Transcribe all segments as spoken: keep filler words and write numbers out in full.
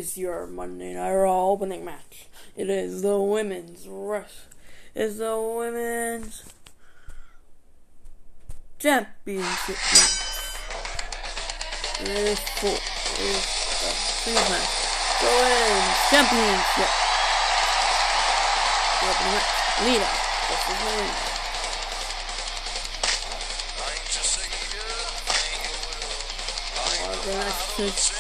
is your Monday Night Raw opening match. It is the women's rush. It's the women's championship match. And it is for it is the singles match. The women's championship. The opening match. Lita versus Melina. The next is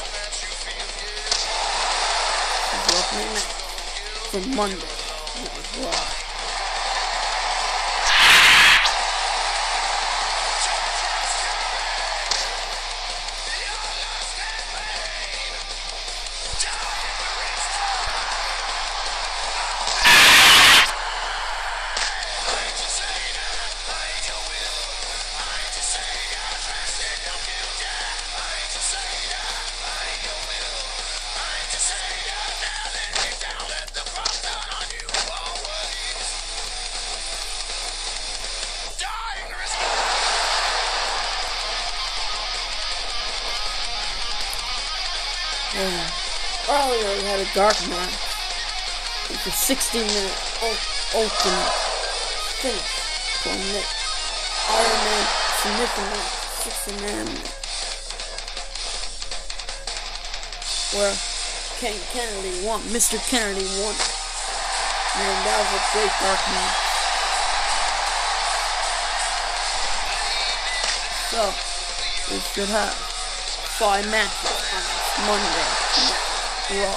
the opening match for Monday. That was Raw. Earlier we had a dark match. It was a sixteen minute ultimate finish for Nick Iron Man submission match, sixty man, where Ken Kennedy won. Mister Kennedy won. Man, that was a great dark match. So we should have five matches on Monday. Raw.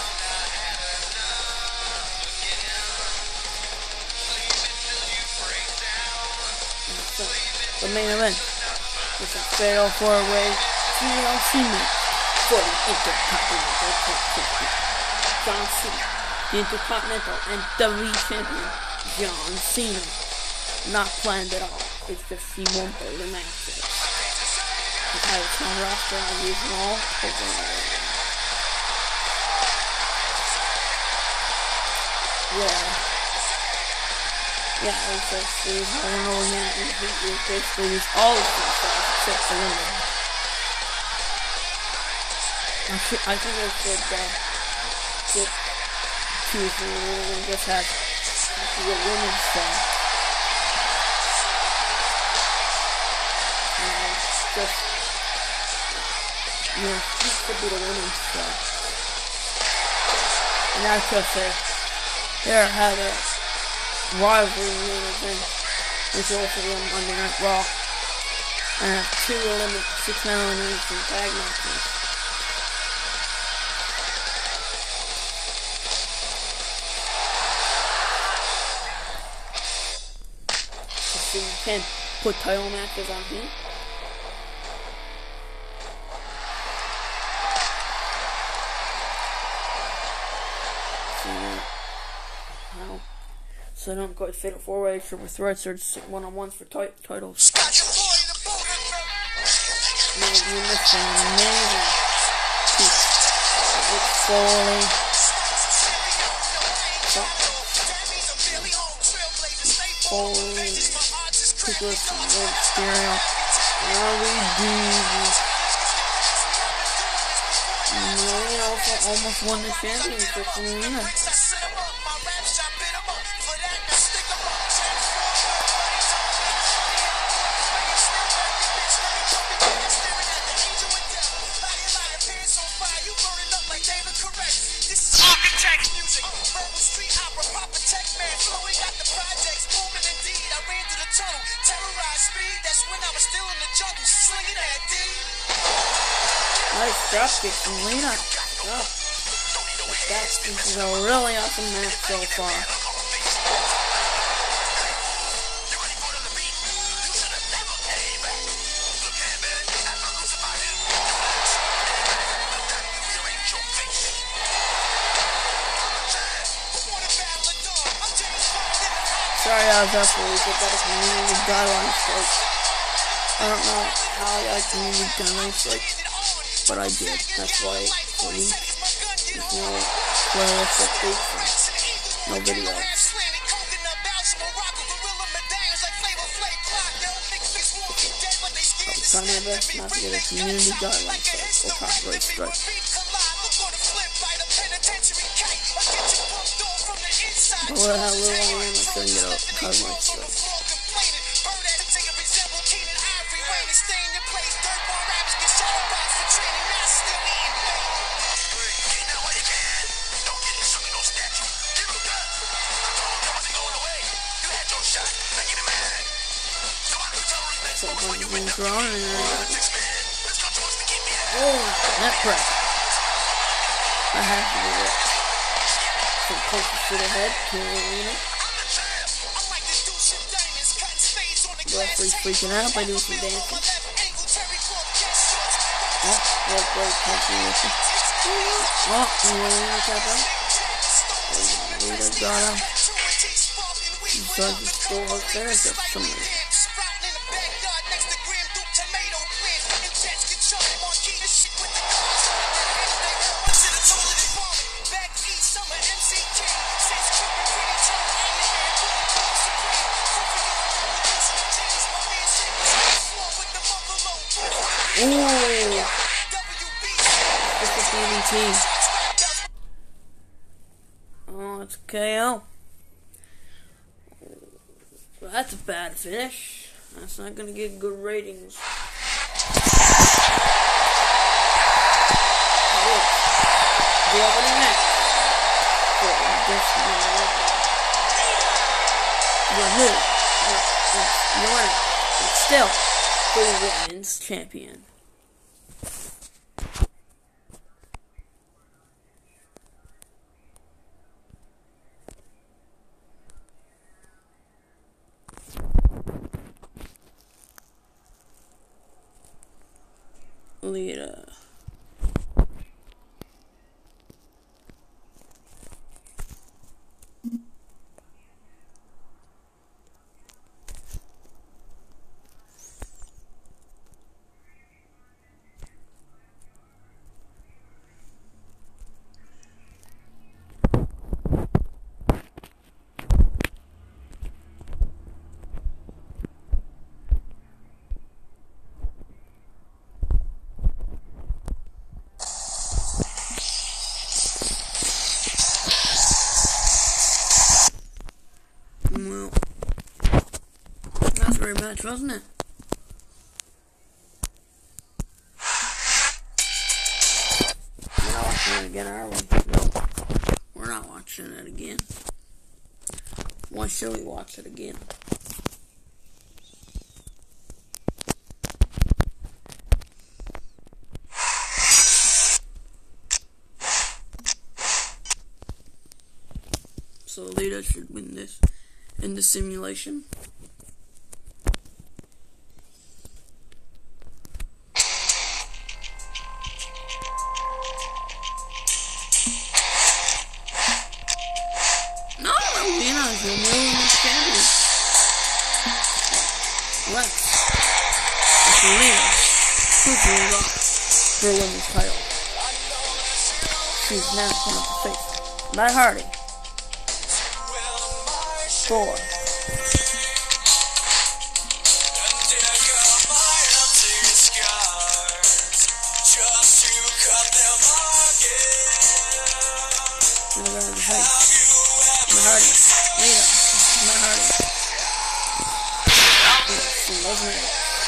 So, the main event is a fatal four-way T L C match for the Intercontinental Championship. John Cena, the Intercontinental and W W E Champion John Cena. Not planned at all. It's just he won't play the matches. He's had his own roster as usual. Yeah. Yeah, it's just Steve over and again, and he basically used all of the stuff except the women. I, th I think I should uh, get choose the women and just have the women's stuff. And just, you know, this could be the women's stuff. And I could say, there had a rivalry main event, which also be on Monday Night Raw, and have two eliminate, six man elimination tag matches. So you can put title matches on here. So don't go with fatal four way, triple threats, or just one on ones for titles. Man, you missed an amazing piece. Rick Foley. Foley. Pickles and Red Stereo. R V D. Melina also almost won the championship for Melina. Nice dropkick from Lena. Oh. That's, this is a really awesome match so far. Sorry I was up for a week, but that is community guidelines, folks. I don't know how I got community guidelines, like, but I did. That's why for a week there's no playlist updates, no videos. I'm trying my best not to get a community guidelines or copyright strike. Well, how little I am, I couldn't get up because of my skills. Sometimes when drawn and oh, that press. I have to do that. Some punches to the head, can't win it. Referee's freaking out by doing some dancing. Oh, well, great punching with it. Oh, I'm rolling the tap out. Leader got him. He starts to still hook there for some reason. Ooh, it's a B D T. Oh, it's a K O. Well, that's a bad finish. That's not gonna get good ratings. Oh, the opening match for this You're new. You're winning. It's still the women's champion. Lita. Well, that's very much, wasn't it? We're not watching it again, are we? No, we're not watching it again. Why should we watch it again? So Lita should win this in the simulation. No, Lita is the women's champion. Let's it's Lita who lost her women's title. She's now going to face Matt Hardy. Four. Hardy, Lita, Matt Hardy. She loves me.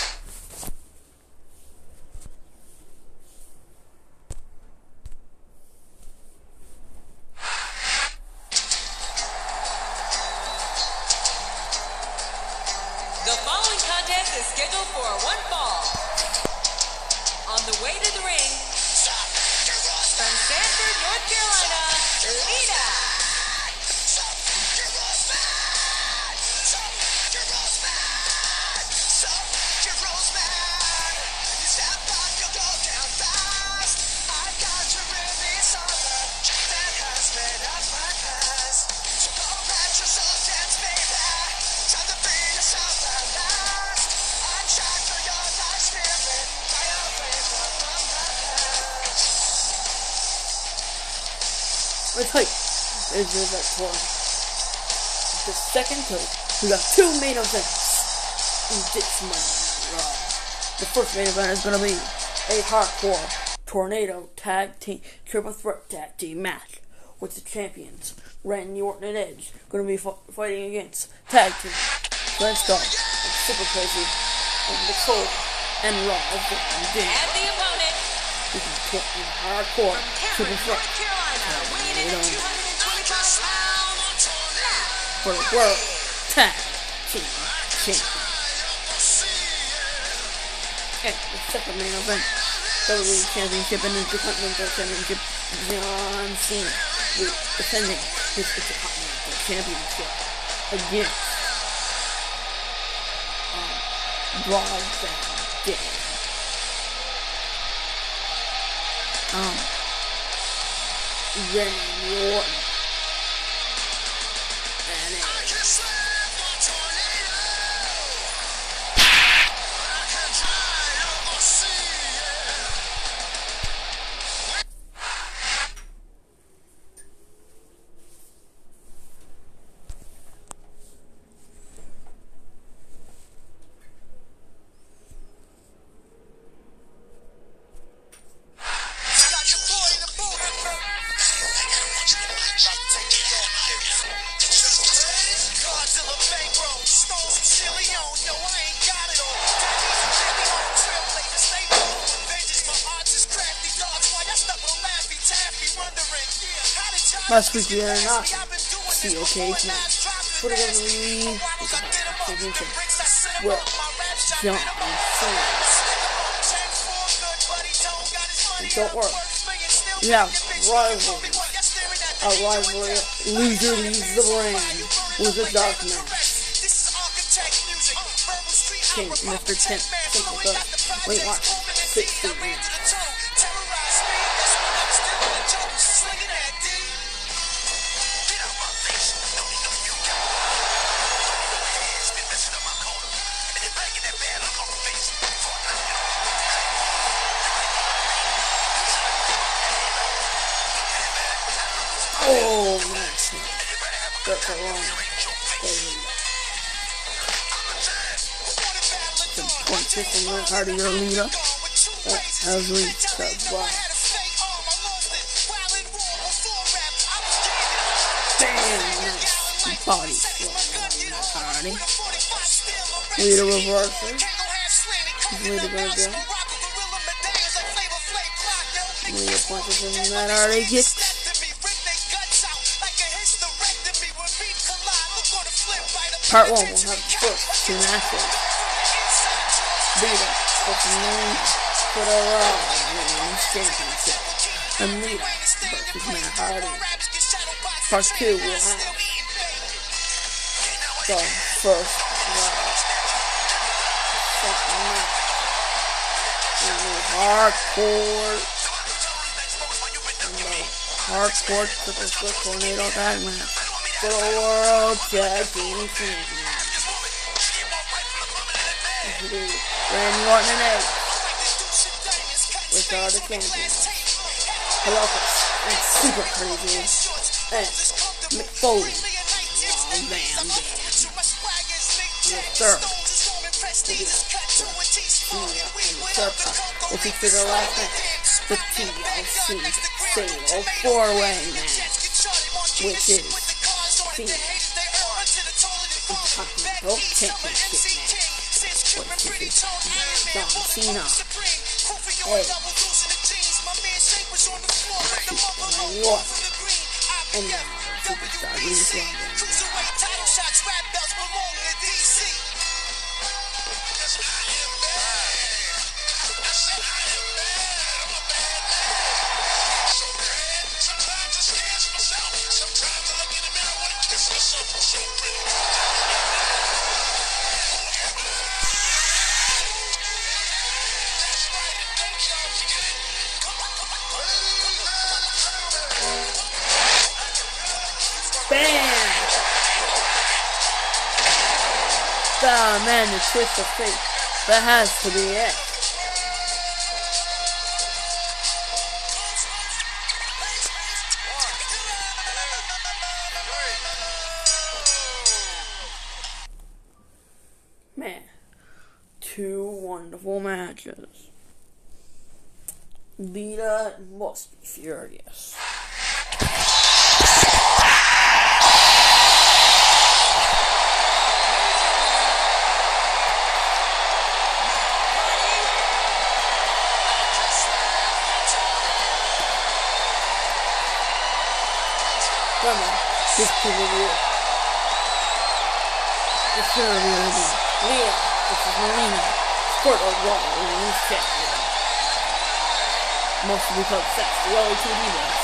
The following contest is scheduled for one fall. On the way to the ring, from Sanford, North Carolina, Lita. Let's hype. This is that one. The second time, we got two main events in this Monday Night Raw. The first main event is going to be a hardcore tornado tag team triple threat tag team match with the champions, Randy Orton and Edge going to be f- fighting against Tag Team, Red Star, and Super Crazy, and the Soul, and Raw of the And the opponent, we can put in hardcore from Super Cameron, Front North Carolina, weighing in at two hundred twenty-five pounds, now, for the World Tag Team Champion. And the second main event, W W E Championship and Intercontinental Championship, John Cena will defending his Intercontinental Championship against um, Broad Van Dam. Um, Randy Orton and Edge. Last week we had an awesome steel cage match for the W W E Championship. Well, John Cena. And don't worry, we have rivalry. Our rivalry, loser leaves the ring with a dark match. King, Mister Ten, Simple Does, Weight Watch, six feet match. Oh, nice. That's a long some punches from the heart of your leader. Uh, as we said, wow. Damn, nice body flop. Hardy. Leader reversal. Leader goes down. Leader punches in that Hardy gets. Part one will have the first two matches. Lita versus Moon for the Raw Women's Championship. And Lita versus Matt Hardy. Part two will have the first Raw second match. And the hardcore and the hardcore triple split tornado tag match. For the World Tag Team Championship. Randy Orton and Edge, which are the champions. Pelotas and Super Crazy and McFoley. Oh, Van Dam. And the third will be the Tina and the third part will feature the last match, the T L C Fatal four-way match, which is Cena Intercontinental Championship match, which is John Cena, Edge, Randy Orton, and now Superstar Lee's London. Bam! Ah, man, the twist of fate. That has to be it. Man, two wonderful matches. Lita must be furious. to review. This is a review. Leah, this is Marina, Sport of Raw Women's Champion. Mostly because that's the only two divas.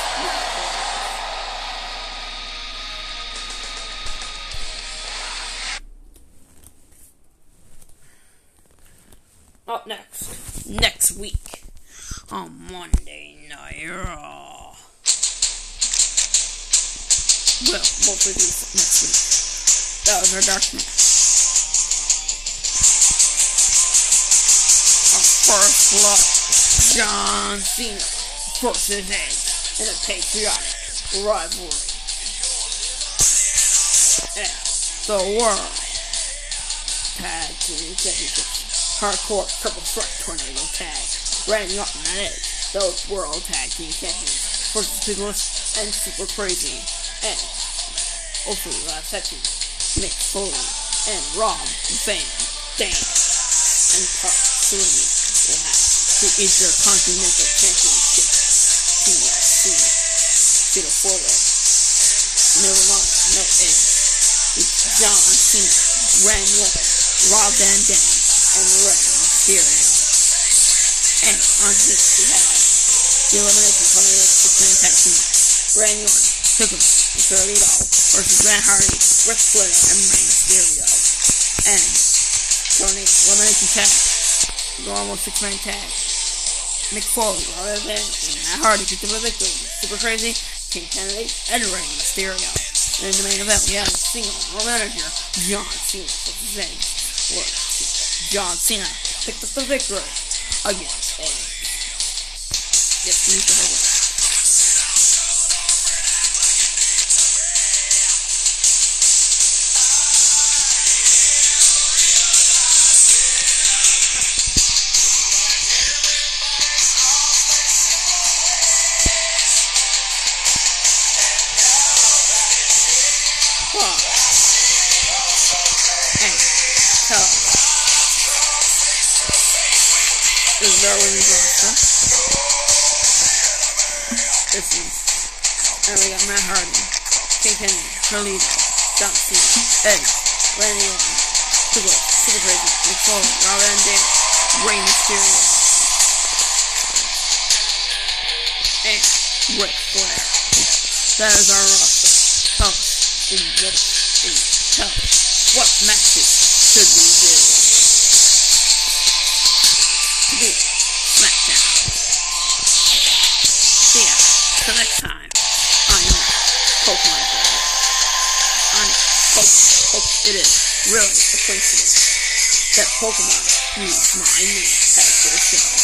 Up next, next week, on Monday Night Raw. Well, mostly next week. That was our dark match. Our first blood, John Cena versus Edge in a patriotic rivalry. And the World Tag Team Championship. Hardcore Triple Threat Tornado Tag. Randy Orton and Edge, those World Tag Team Champions, versus Pigless and Super Crazy. And also last second, Mick Foley and Rob Van Dam. And part three will have the Intercontinental Championship. T L C. Fatal four-way. Never mind, no Edge. It's John Cena, Randy Orton, Rob Van Dam, and Rey Mysterio. And on this we have the elimination tornado six-man tag team match. Randy Orton, Pickles, and Carlito versus Matt Hardy, Ric Flair, and Rey Mysterio. And tornado elimination tag, the normal six-man tag. Mick Foley, Robert Van, and Matt Hardy picked up a victory. Super Crazy, King Kennedy, and Rey Mysterio. And in the main event, we have a single manager, John Cena versus Edge. Look. John Cena picked up the victory against Edge. Yes, we need to hold it. Wow. And tell us. This is our women's roster. This is, and we got Matt Hardy, King Kennedy, Carlito, John Cena, Edge, Randy Orton, Super, Super Crazy, Mick Foley, Rob Van Dam, Rey Mysterio, and Ric Flair. That is our roster. Tell us, in what, in, tell us, what matches should we do? To do SmackDown. See ya. Till next time. I am Pokemon Player. I hope, hope it is really a coincidence that Pokemon used my name as their show.